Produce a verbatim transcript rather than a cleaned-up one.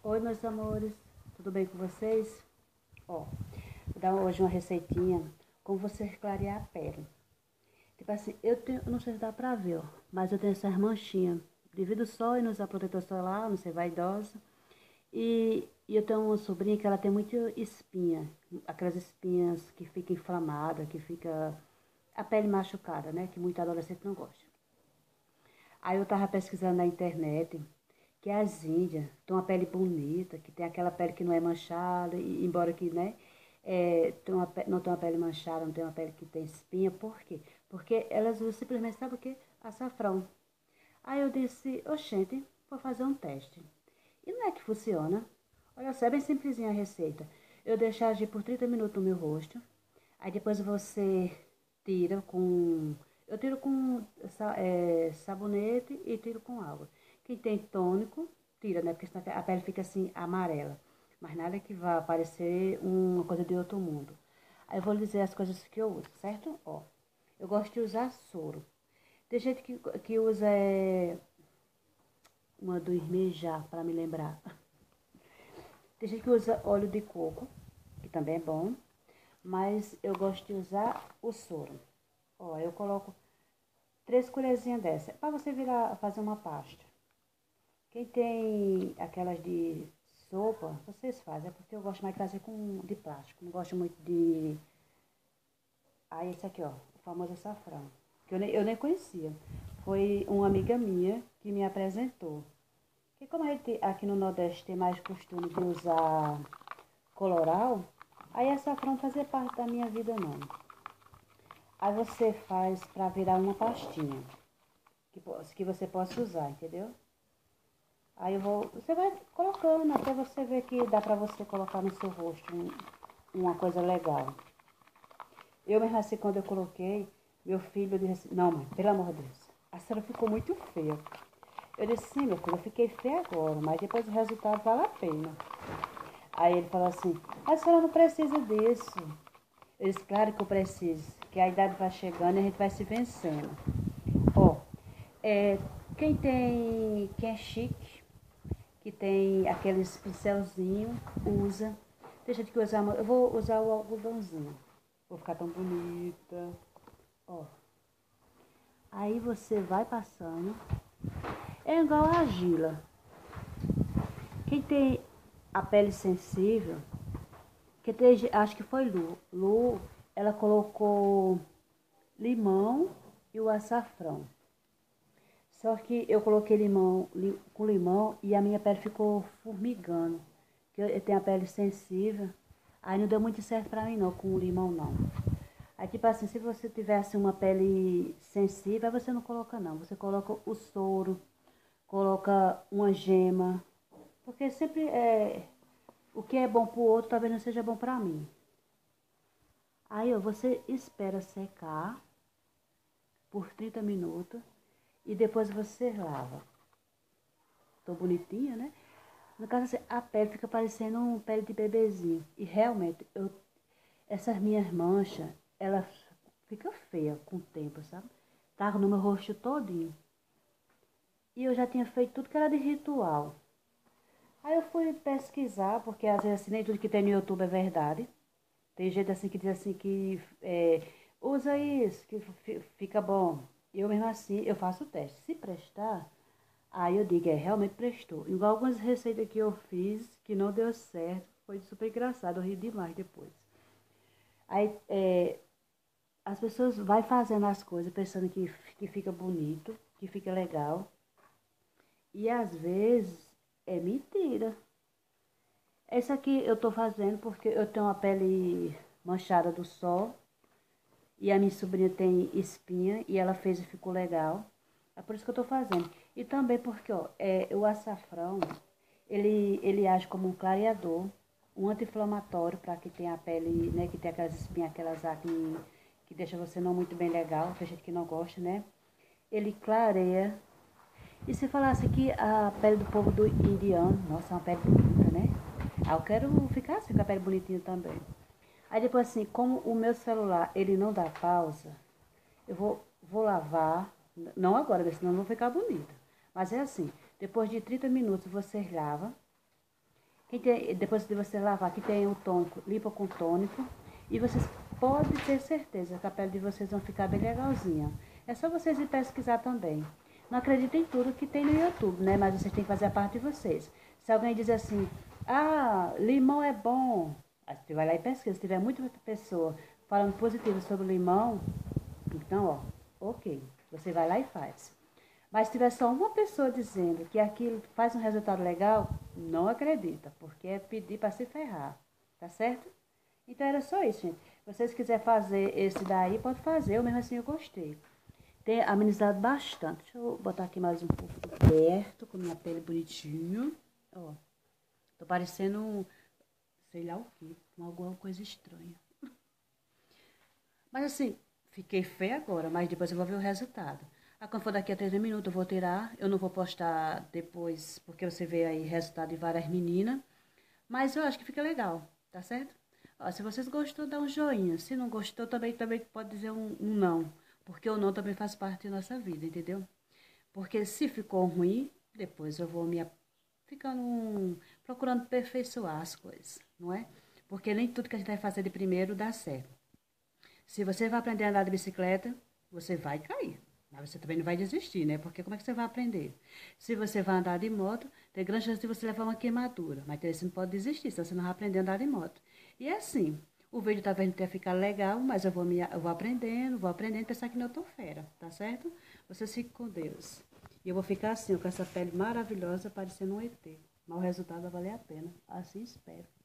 Oi, meus amores, tudo bem com vocês? Ó, vou dar hoje uma receitinha como você clarear a pele. Tipo assim, eu tenho, eu não sei se dá pra ver, ó, mas eu tenho essas manchinhas devido ao sol e não usar protetor solar, não ser vaidosa. E, e eu tenho uma sobrinha que ela tem muita espinha, aquelas espinhas que fica inflamada, que fica a pele machucada, né? Que muito adolescente não gosta. Aí eu tava pesquisando na internet que as índias têm uma pele bonita, que tem aquela pele que não é manchada, e, embora que, né, é, tem uma, não tem uma pele manchada, não tem uma pele que tem espinha. Por quê? Porque elas usam simplesmente, sabe o quê? Açafrão. Aí eu disse, oxente, vou fazer um teste. E não é que funciona. Olha só, é bem simplesinha a receita. Eu deixo agir por trinta minutos no meu rosto. Aí depois você tira com... Eu tiro com é, sabonete e tiro com água. Quem tem tônico, tira, né? Porque senão a pele fica assim, amarela. Mas nada que vá parecer uma coisa de outro mundo. Aí eu vou lhe dizer as coisas que eu uso, certo? Ó, eu gosto de usar soro. Tem gente que, que usa é, uma do Irmejá, para me lembrar. Tem gente que usa óleo de coco, que também é bom. Mas eu gosto de usar o soro. Ó, eu coloco três colherzinhas dessa, para você virar, fazer uma pasta. Quem tem aquelas de sopa, vocês fazem, é porque eu gosto mais de fazer com de plástico. Não gosto muito de... Ah, esse aqui, ó, o famoso açafrão, que eu nem, eu nem conhecia. Foi uma amiga minha que me apresentou. Que como a gente aqui no Nordeste tem mais costume de usar coloral, aí açafrão não fazia parte da minha vida não. Aí você faz para virar uma pastinha que, que você possa usar, entendeu? Aí eu vou, você vai colocando até você ver que dá pra você colocar no seu rosto um, uma coisa legal. Eu mesmo assim, quando eu coloquei, meu filho disse assim, não mãe, pelo amor de Deus, a senhora ficou muito feia. Eu disse, sim meu filho, eu fiquei feia agora, mas depois o resultado vale a pena. Aí ele falou assim, a senhora não precisa disso. Eu disse, claro que eu preciso, que a idade vai chegando e a gente vai se vencendo. Ó, é, quem tem, quem é chique, que tem aqueles pincelzinho, usa. Tem gente que usa, eu vou usar o algodãozinho. Vou ficar tão bonita. Ó. Aí você vai passando. É igual a argila. Quem tem a pele sensível, que tem, acho que foi Lu. Lu, ela colocou limão e o açafrão. Só que eu coloquei limão li, com limão e a minha pele ficou formigando. Que eu, eu tenho a pele sensível. Aí não deu muito certo pra mim não, com o limão não. Aí tipo assim, se você tivesse uma pele sensível, aí você não coloca não. Você coloca o soro, coloca uma gema. Porque sempre é... O que é bom pro outro talvez não seja bom pra mim. Aí ó, você espera secar por trinta minutos e depois você lava. Tô bonitinha, né? No caso assim, a pele fica parecendo uma pele de bebezinho. E realmente, eu, essas minhas manchas, elas ficam feias com o tempo, sabe? Tava no meu rosto todinho. E eu já tinha feito tudo que era de ritual. Aí eu fui pesquisar, porque às vezes assim, nem tudo que tem no YouTube é verdade. Tem gente assim que diz assim que é, usa isso, que fica bom. Eu mesmo assim, eu faço o teste. Se prestar, aí eu digo, é, realmente prestou. Igual algumas receitas que eu fiz, que não deu certo, foi super engraçado, eu ri demais depois. Aí, é, as pessoas vai fazendo as coisas pensando que, que fica bonito, que fica legal. E às vezes é mentira. Essa aqui eu tô fazendo porque eu tenho uma pele manchada do sol. E a minha sobrinha tem espinha e ela fez e ficou legal. É por isso que eu tô fazendo. E também porque, ó, é, o açafrão, ele, ele age como um clareador, um anti-inflamatório para quem tem a pele, né, que tem aquelas espinhas, aquelas acne que deixa você não muito bem legal, tem gente que não gosta, né? Ele clareia. E se falasse que a pele do povo do indiano, nossa, é uma pele bonita, né? Ah, eu quero ficar assim com a pele bonitinha também. Aí depois assim, como o meu celular, ele não dá pausa, eu vou, vou lavar, não agora, senão não vou ficar bonita. Mas é assim, depois de trinta minutos você lava, Quem tem, depois de você lavar, que tem o tônico, limpa com tônico. E vocês podem ter certeza que a pele de vocês vão ficar bem legalzinha. É só vocês ir pesquisar também. Não acreditem em tudo que tem no YouTube, né? Mas vocês têm que fazer a parte de vocês. Se alguém dizer assim, ah, limão é bom. Aí você vai lá e pesquisa. Se tiver muita pessoa falando positivo sobre o limão, então, ó, ok. Você vai lá e faz. Mas se tiver só uma pessoa dizendo que aquilo faz um resultado legal, não acredita, porque é pedir para se ferrar, tá certo? Então era só isso, gente. Se vocês quiserem fazer esse daí, pode fazer, eu mesmo assim eu gostei. Tem amenizado bastante. Deixa eu botar aqui mais um pouco perto, com minha pele bonitinha. Ó, tô parecendo, sei lá o que, com alguma coisa estranha. Mas assim, fiquei feia agora, mas depois eu vou ver o resultado. Ah, quando for daqui a trinta minutos eu vou tirar. Eu não vou postar depois, porque você vê aí resultado de várias meninas. Mas eu acho que fica legal, tá certo? Ó, se vocês gostou, dá um joinha. Se não gostou, também, também pode dizer um, um não. Porque o não também faz parte da nossa vida, entendeu? Porque se ficou ruim, depois eu vou me a- ficando um- procurando aperfeiçoar as coisas, não é? Porque nem tudo que a gente vai fazer de primeiro dá certo. Se você vai aprender a andar de bicicleta, você vai cair. Mas você também não vai desistir, né? Porque como é que você vai aprender? Se você vai andar de moto, tem grande chance de você levar uma queimadura. Mas você não pode desistir, senão você não vai aprender a andar de moto. E é assim, o vídeo talvez não tenha ficado legal, mas eu vou, me, eu vou aprendendo, vou aprendendo, pensar que não eu tô fera, tá certo? Vocês fiquem com Deus. E eu vou ficar assim, com essa pele maravilhosa, parecendo um E T. Mas o resultado vai valer a pena. Assim espero.